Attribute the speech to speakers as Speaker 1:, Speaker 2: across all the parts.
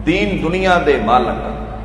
Speaker 1: दीन दुनिया दे मालक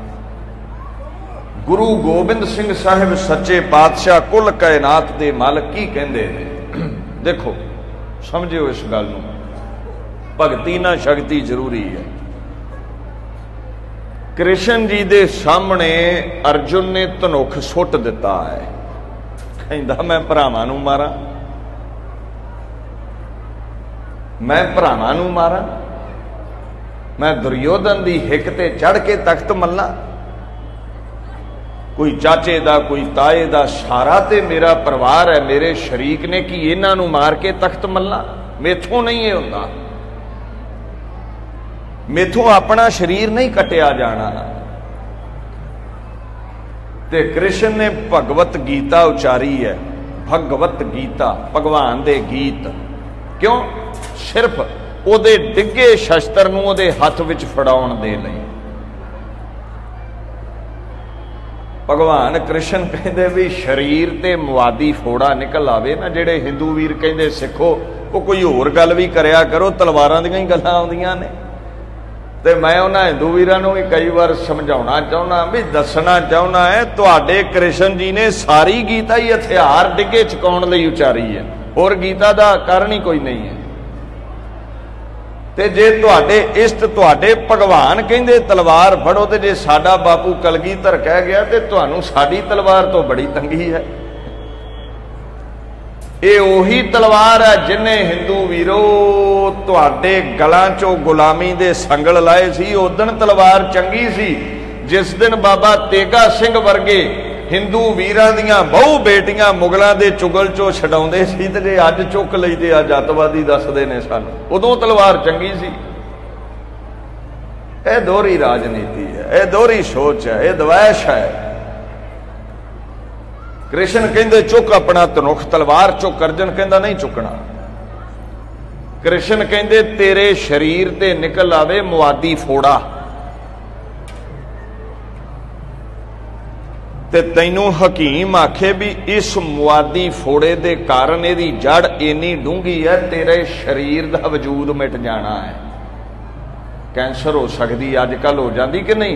Speaker 1: गुरु गोबिंद सिंह साहिब सच्चे पातशाह कुल कायनात दे मालक की कहंदे ने। देखो समझियो इस गल नूं, भगती ना शक्ति जरूरी है। कृष्ण जी दे सामने अर्जुन ने धनुख सुट दिता है, कहंदा मैं भरावां नूं मारां, मैं भरावां नूं मारां, मैं दुर्योधन दी हिक ते चढ़ के तख्त मल्ला। कोई चाचे दा कोई ताए दा सारा ते मेरा परिवार है, मेरे शरीक ने कि इन्हां नूं मार के तख्त मल्ला, मेथों नहीं है हुंदा, मेथों अपना शरीर नहीं कटिया जाना। ते कृष्ण ने भगवत गीता उचारी है, भगवत गीता भगवान दे गीत। क्यों? सिर्फ ओदे डिगे शस्त्र नूं ओदे हथ विच फड़ाउण दे लई। भगवान कृष्ण कहते भी शरीर ते मुआदी फोड़ा निकल आवे ना, जेड़े हिंदू वीर कहते सिखो वो कोई होर गल भी करया करो, तलवारां दीयां ही गल्लां आउंदियां ने। ते मैं उन्हां हिंदू वीरां नूं भी कई बार समझाउणा चाहुंदा, भी दसना चाहुंदा है तुहाडे कृष्ण जी ने सारी गीता ही हथियार डिगे चुकाउण लई उचारी है, होर गीता दा कारण ही कोई नहीं है। ते जे तुहाडे इष्ट तुहाडे भगवान कहंदे तलवार फड़ो, ते जे साडा बापू कलगीधर कह गया ते तुहानूं साडी तलवार तो बड़ी तंगी है। ये ओही तलवार है जिन्हें हिंदू वीरो तुहाडे गलां चों गुलामी दे संगल लाए सी। उदण तलवार चंगी सी जिस दिन बाबा तेगा सिंह वर्गे हिंदू वीरां दियां बहु बेटियां मुगलों के चुगल चो छडाउंदे सी, ते जे अज चुक लई ते अज अतवादी दसदे ने सानूं, उदों तलवार चंगी सी। यह दोहरी राजनीति है, यह दोहरी सोच है, यह द्वैश है। कृष्ण कहंदे चुक अपना धनुख, तलवार चुक। अर्जुन कहंदा नहीं चुकना। कृष्ण कहंदे तेरे शरीर ते निकल आवे मुआदी फोड़ा, ते तैनू हकीम आखे भी इस मुआदी फोड़े दे कारण इहदी जड़ इन्नी डूंगी है, तेरे शरीर दा वजूद मिट जाना है। कैंसर हो सकती अजकल हो जाती कि नहीं?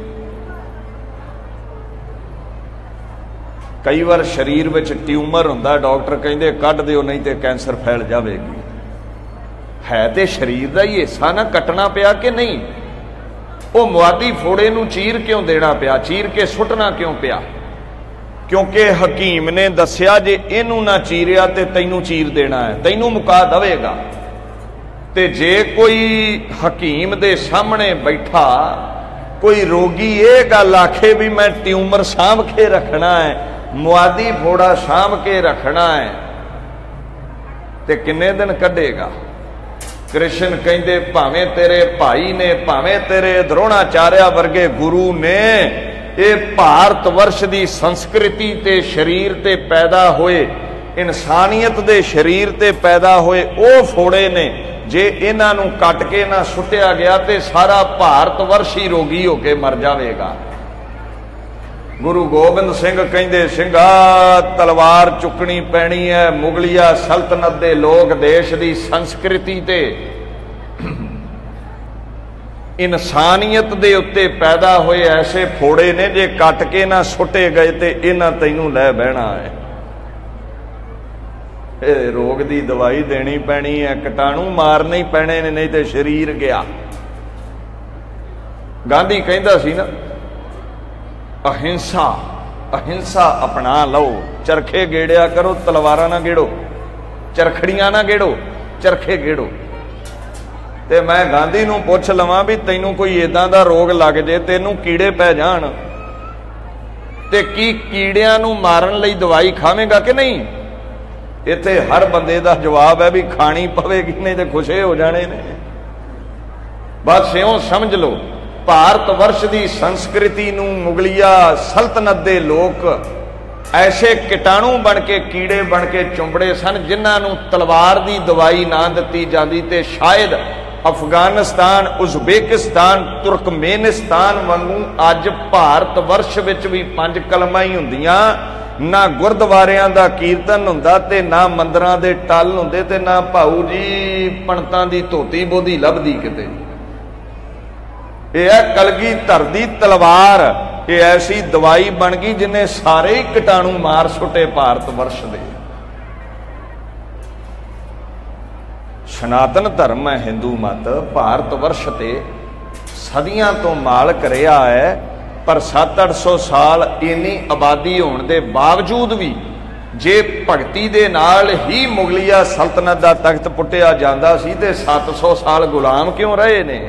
Speaker 1: कई बार शरीर में ट्यूमर हुंदा, डॉक्टर कहंदे कट दिओ नहीं तो कैंसर फैल जाएगी। है तो शरीर का ही हिस्सा ना, कटना पिया कि नहीं? वो मुआदी फोड़े नूं चीर क्यों देना पिया, चीर के सुटना क्यों पिया? क्योंकि हकीम ने दसिया जे इनू ना चीरिया तो तैनू चीर देना है, तैनू मुका देगा। ते जे कोई हकीम दे सामने बैठा कोई रोगी ये गल आखे भी मैं ट्यूमर सामभ के रखना है, मुआदी फोड़ा सामभ के रखना है, ते किन्ने दिन कढेगा? कृष्ण कहंदे भावें तेरे भाई ने, भावें तेरे द्रोणाचार्य वर्गे गुरु ने ये भारत वर्ष की संस्कृति ते शरीर ते पैदा होए, इंसानियत दे शरीर ते पैदा होए वो फोड़े ने। जे इन्हां नूं कट के ना सुटिया गया तो सारा भारत वर्ष ही रोगी होके मर जाएगा। गुरु गोबिंद सिंह कहंदे सिंघा तलवार चुकनी पैनी है, मुगलिया सल्तनत दे लोग देश की संस्कृति ते इंसानियत दे उत्ते पैदा हुए ऐसे फोड़े ने, जे कट के ना सुटे गए तो इन्हां तैनू लै बहना है। रोग की दवाई देनी पैनी है, कीटाणु मारने ही पैने ने, नहीं तो शरीर गया। गांधी कहंदा सी ना अहिंसा, अहिंसा अपना लो, चरखे गेड़िया करो, तलवारां ना गेड़ो, चरखड़ियां ना गेड़ो, चरखे गेड़ो। ते मैं गांधी नूं पुछ लवां भी तैनू कोई इदां दा रोग लग जे, तैनू कीड़े पै जाण, ते की कीड़ियां नूं मारन लई दवाई खावेगा कि नहीं? इत्थे हर बंदे दा जवाब है भी खानी पवेगी, नहीं तो खुशे हो जाने ने। बस इउं समझ लो भारत वर्ष की संस्कृति नूं मुगलिया सल्तनत दे लोग ऐसे कीटाणु बन के, कीड़े बन के चुंबड़े सन, जिन्हां नूं तलवार की दवाई ना दिती जाती ते शायद अफगानिस्तान, उज़बेकिस्तान, तुर्कमेनिस्तान वांगू अज भारत वर्ष विच भी 5 कलमां ही हुंदियां, ना गुरद्वारियां दा कीर्तन हुंदा ते ना मंदिरां दे टल हुंदे ते ना भाऊ जी पंडितां दी धोती बोधी लभदी किते। यह है कलगीधर दी तलवार। ये ऐसी दवाई बन गई जिन्हें सारे ही कीटाणु मार सुटे भारत वर्ष दे। सनातन धर्म है हिंदू मत भारत वर्ष ते सदियां तो मालक रहा है, पर 700-800 साल इन्नी आबादी होने के बावजूद भी जे भगती दे नाल ही मुगलिया सल्तनत का तख्त पुटिया जाता सी ते 700 साल गुलाम क्यों रहे ने।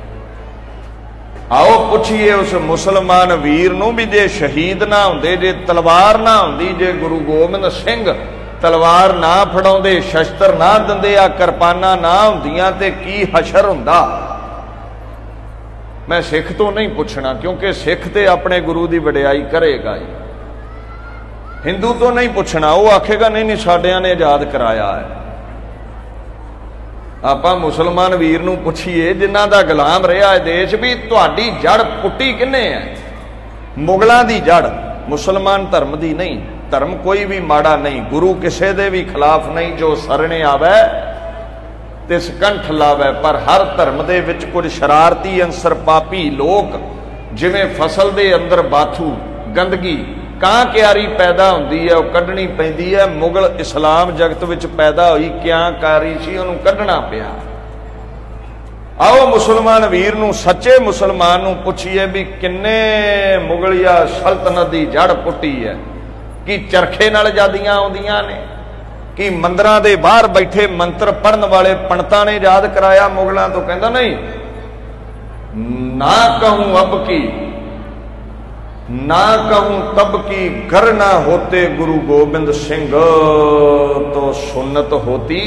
Speaker 1: आओ पुछिए उस मुसलमान वीर नूं भी जे शहीद ना होंदे, जे तलवार ना होंदी, जे गुरु गोबिंद सिंह तलवार ना फड़ाउंदे, शस्त्र ना दिंदे, आ किरपाना ना हुंदियां ते की हशर हुंदा। मैं सिख तो नहीं पुछना, क्योंकि सिख ते अपने गुरु की वडियाई करेगा ही। हिंदू तो नहीं पूछना, वो आखेगा नहीं नहीं साडियां ने आजाद कराया है। आपां मुसलमान वीर नूं पुछीए जिन्हां दा गुलाम रहा है देश, भी तुहाडी जड़ पुट्टी किन्ने है? मुगलों की जड़, मुसलमान धर्म की नहीं। धर्म कोई भी माड़ा नहीं, गुरु किसी दे भी खिलाफ नहीं। जो सरने आवे ते सकंठ लावे, पर हर धर्म दे विच कुछ शरारती अंसर पापी लोग, जिवें फसल दे अंदर बाथू गंदगी कां क्यारी पैदा होंदी है, वह कढ़नी पैंदी है। मुगल इस्लाम जगत विच पैदा हुई, क्या कारी सी उहनूं कढ़ना पिया। आओ मुसलमान वीर नूं, सच्चे मुसलमान नूं पुछीए भी किन्ने मुगलिया सल्तनत की जड़ पुट्टी है। कि चरखे नाल आजादियां आउंदियां ने, कि मंदिरां दे बाहर बैठे मंत्र पढ़न वाले पंडितां ने याद कराया मुगलों तो? कहंदा नहीं, ना कहूं अब की ना कहूं तब की, घर ना होते गुरु गोबिंद सिंह तो सुन्नत होती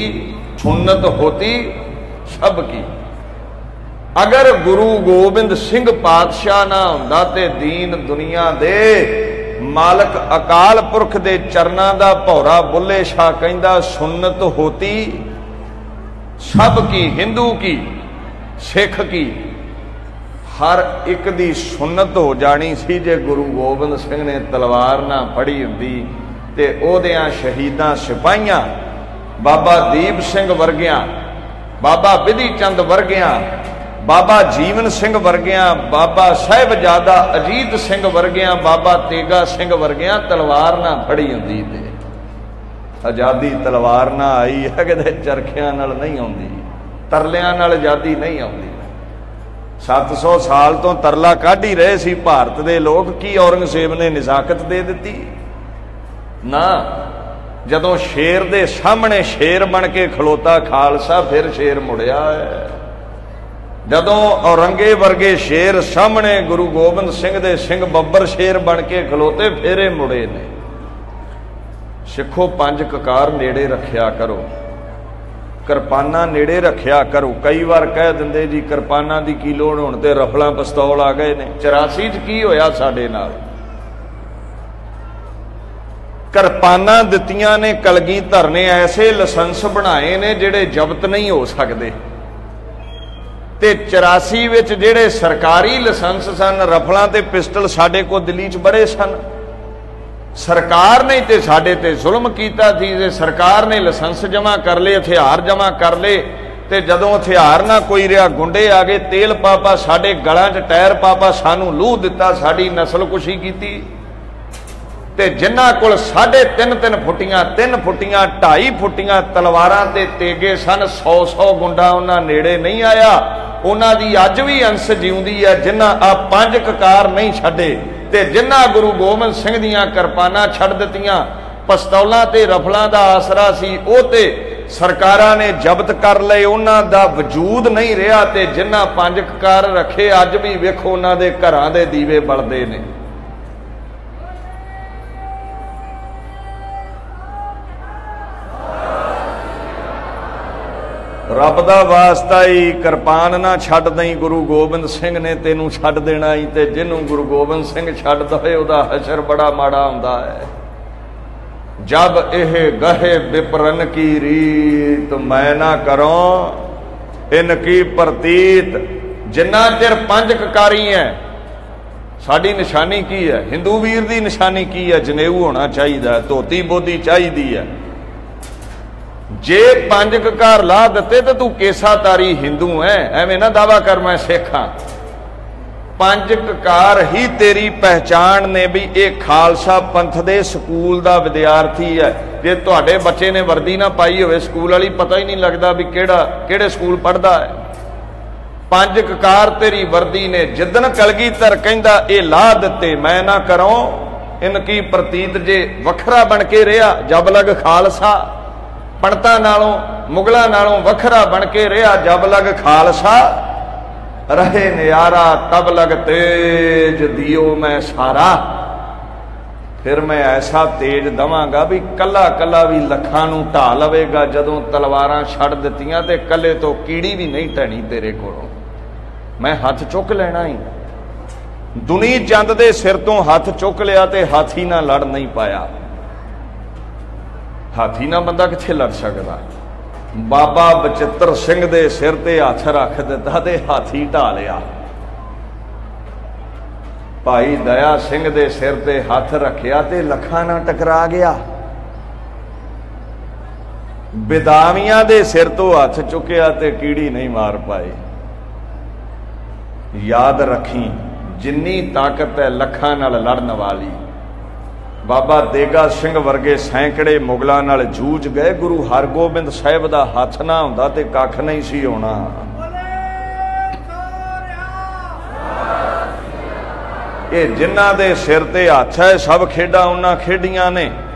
Speaker 1: सब की। अगर गुरु गोबिंद सिंह पातशाह ना हुंदा ते दीन दुनिया दे मालक अकाल पुरख दे चरना दा भौरा बुल्ले शाह कहंदा सुन्नत होती सब की, हिंदू की, सिख की, हर एक दी सुन्नत हो जानी सी। जे गुरु गोबिंद सिंह ने तलवार ना फड़ी हुंदी ते ओहदियां शहीदां सिपाहियां, बाबा दीप सिंह वर्गियां, बाबा विधि चंद वर्गियां, बाबा जीवन सिंह वर्गियां, बाबा साहिबजादा अजीत सिंह वर्गियां, बाबा तेगा सिंह वर्गियां तलवार ना फड़ी हुंदी ते आजादी तलवार ना आई है। किते चरखियां नाल नहीं आउंदी, तरलियां नाल आजादी नहीं आउंदी। 700 साल तो तरला काढ़ ही रहे सी भारत दे लोग। की औरंगजेब ने निजाकत दे दी ना? जदों शेर दे सामने शेर बन के खलोता खालसा, फिर शेर मुड़िया है। जदों औरंगे वर्गे शेर सामने गुरु गोबिंद सिंह दे सिंह बब्बर शेर बन के खलोते, फिर मुड़े ने। सिखो पंज ककार नेड़े रखिया करो, किरपाना नेड़े रखिया करो। कई बार कह दिंदे जी किरपाना की की लोड़, हुण ते रफलां पिस्तौल आ गए ने। 84 च की होया साडे नाल? किरपाना दित्तियां ने कलगीधर ने, ऐसे लाइसेंस बनाए ने जिहड़े जब्त नहीं हो सकते। ते 84 विच जिहड़े सरकारी लाइसेंस सन रफलां ते पिस्टल साडे को दिल्ली च बड़े सन। सरकार ने ते साडे ते जुल्म कीता थी। जे सरकार ने लाइसेंस जमा कर ले, हथियार जमा कर ले, ते जदों हथियार ना कोई रहा, गुंडे आ गए, तेल पापा साडे गलां च टायर पापा, सानू लूह दिता, साडी नस्ल कुशी कीती। ते जिन्हां कोल 3.5 फुटियां 3 फुटियां 2.5 फुटियां तलवारां ते तेगे सन, 100 गुंडा उन्हां नेड़े नहीं आया। उन्हां दी अज भी अंश जिउंदी है जिन्हां आ 5 ककार नहीं छड्डे, ते जिन्हां गुरु गोबिंद सिंह दीयां किरपानां छड्ड दित्तियां। पिस्तौलां ते रफलां दा आसरा सी, ओ ते सरकारां ने जब्त कर लए, उन्हां दा वजूद नहीं रहा। ते जिन्हां 5 ककार रखे अज भी वेखो उन्हां दे घरां दे दीवे बलदे ने। रब दा वास्ता ही किरपान ना छड्ड दई, गुरु गोबिंद सिंह ने तेनू छड्ड देना ही। ते जिन्हों गुरु गोबिंद सिंह छड्ड दे उहदा हशर बड़ा माड़ा हुंदा है। जब एह गहे विपरन की रीत, मैं ना करों इनकी प्रतीत। जिन्ना चिर 5 ककारी है, साडी निशानी की है? हिंदू वीर दी निशानी की है? जनेऊ होना चाहिए, धोती बोधी चाहिए है। जे 5 ककार ला दिते तो तू केसा तारी हिंदू है, एवें ना दावा कर मैं सिख हाँ। पंज ककार ही तेरी पहचान ने भी ये खालसा पंथ दे स्कूल दा विद्यार्थी है। जे तुहाडे बच्चे ने वर्दी ना पाई होवे स्कूल वाली, पता ही नहीं लगता भी केड़े स्कूल पढ़दा है। पंज ककार तेरी वर्दी ने जिदन कलगीधर कहंदा ये ला दिते मैं ना करों, इनकी प्रतीत जे वखरा बन के रहा जब लग खालसा। पंडितां नालों मुगलों नालों वखरा बन के रहा जब लग खालसा। रहे नयारा तब लग तेज दियो मैं सारा। फिर मैं ऐसा तेज दवांगा भी कला कला भी लखां नूं ढा लवेगा। जदों तलवारां छड़ दित्तियां ते कले तो कीड़ी भी नहीं टहनी तेरे कोलों। मैं हथ चुक लेना ही। दुनी चंद दे सिर तो हथ चुक लिया ते हाथी ना लड़ नहीं पाया। हाथी ना बंदा कित्थे लड़ सकदा। बाबा बचित्र सिंह दे सिर ते हथ रख दिता ते हाथी ढा लिया। भाई दया सिंह दे सिर ते हथ रखिया ते लखां नाल टकरा गया। बिदामियां दे सिर तो हथ चुकिया ते कीड़ी नहीं मार पाई। याद रखी जिन्नी ताकत है लखां नाल लड़न वाली। बाबा देगा सिंह वर्गे सैकड़े मुगलों नाल जूझ गए। गुरु हरगोबिंद साहिब दा हथ ना हुंदा ते कख नहीं सी होना। ये जिन्हां दे सिर ते हथ है सब खेडां उन्हां खेडियां ने।